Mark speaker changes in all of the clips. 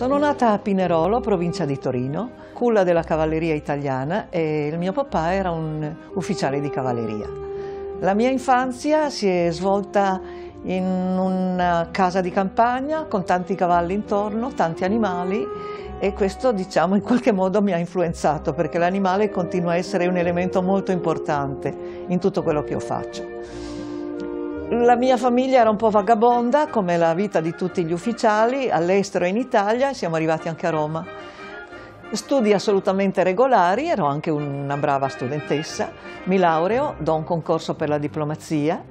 Speaker 1: Sono nata a Pinerolo, provincia di Torino, culla della cavalleria italiana, e il mio papà era un ufficiale di cavalleria. La mia infanzia si è svolta in una casa di campagna con tanti cavalli intorno, tanti animali, e questo, diciamo, in qualche modo mi ha influenzato, perché l'animale continua a essere un elemento molto importante in tutto quello che io faccio. La mia famiglia era un po' vagabonda, come la vita di tutti gli ufficiali, all'estero e in Italia, e siamo arrivati anche a Roma. Studi assolutamente regolari, ero anche una brava studentessa, mi laureo, do un concorso per la diplomazia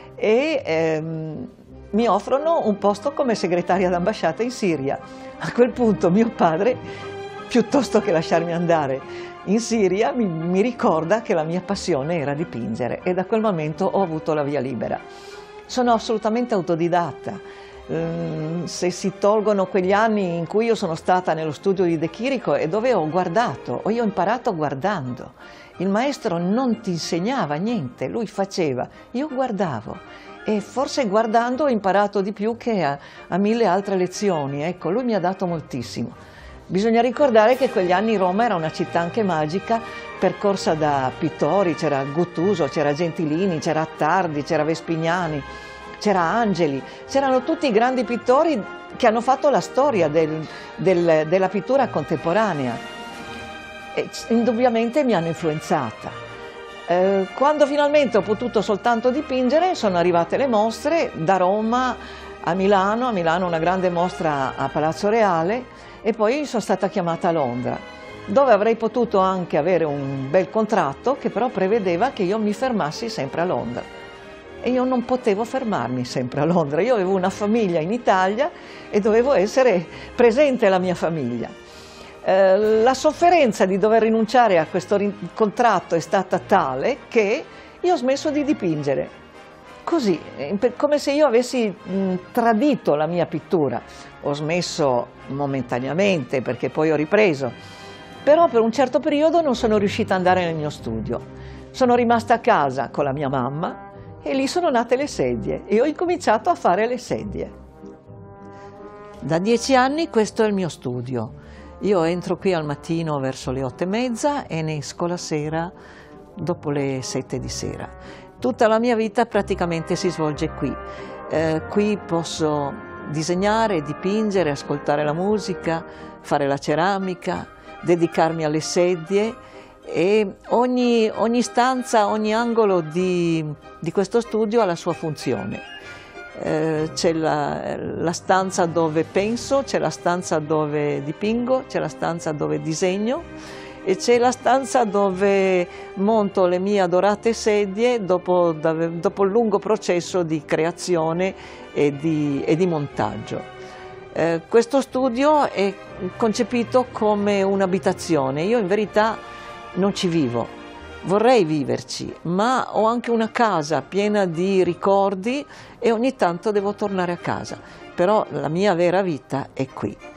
Speaker 1: e mi offrono un posto come segretaria d'ambasciata in Siria. A quel punto mio padre, piuttosto che lasciarmi andare in Siria, mi ricorda che la mia passione era dipingere, e da quel momento ho avuto la via libera. Sono assolutamente autodidatta. Se si tolgono quegli anni in cui io sono stata nello studio di De Chirico e dove ho guardato, io ho imparato guardando. Il maestro non ti insegnava niente, lui faceva, io guardavo, e forse guardando ho imparato di più che a mille altre lezioni. Ecco, lui mi ha dato moltissimo. Bisogna ricordare che quegli anni Roma era una città anche magica, percorsa da pittori, c'era Guttuso, c'era Gentilini, c'era Attardi, c'era Vespignani, c'era Angeli, c'erano tutti i grandi pittori che hanno fatto la storia della pittura contemporanea, e indubbiamente mi hanno influenzata. Quando finalmente ho potuto soltanto dipingere, sono arrivate le mostre da Roma a Milano una grande mostra a Palazzo Reale, e poi sono stata chiamata a Londra, dove avrei potuto anche avere un bel contratto che però prevedeva che io mi fermassi sempre a Londra. E io non potevo fermarmi sempre a Londra, io avevo una famiglia in Italia e dovevo essere presente alla mia famiglia. La sofferenza di dover rinunciare a questo contratto è stata tale che io ho smesso di dipingere. Così, come se io avessi tradito la mia pittura. Ho smesso momentaneamente, perché poi ho ripreso, però per un certo periodo non sono riuscita ad andare nel mio studio. Sono rimasta a casa con la mia mamma e lì sono nate le sedie e ho incominciato a fare le sedie. Da 10 anni questo è il mio studio. Io entro qui al mattino verso le 8:30 e ne esco la sera dopo le 7 di sera. Tutta la mia vita praticamente si svolge qui. Qui posso disegnare, dipingere, ascoltare la musica, fare la ceramica, dedicarmi alle sedie, e ogni stanza, ogni angolo di questo studio ha la sua funzione. C'è la stanza dove penso, c'è la stanza dove dipingo, c'è la stanza dove disegno, e c'è la stanza dove monto le mie adorate sedie dopo il lungo processo di creazione e di montaggio. Questo studio è concepito come un'abitazione. Io in verità non ci vivo, vorrei viverci, ma ho anche una casa piena di ricordi e ogni tanto devo tornare a casa. Però la mia vera vita è qui.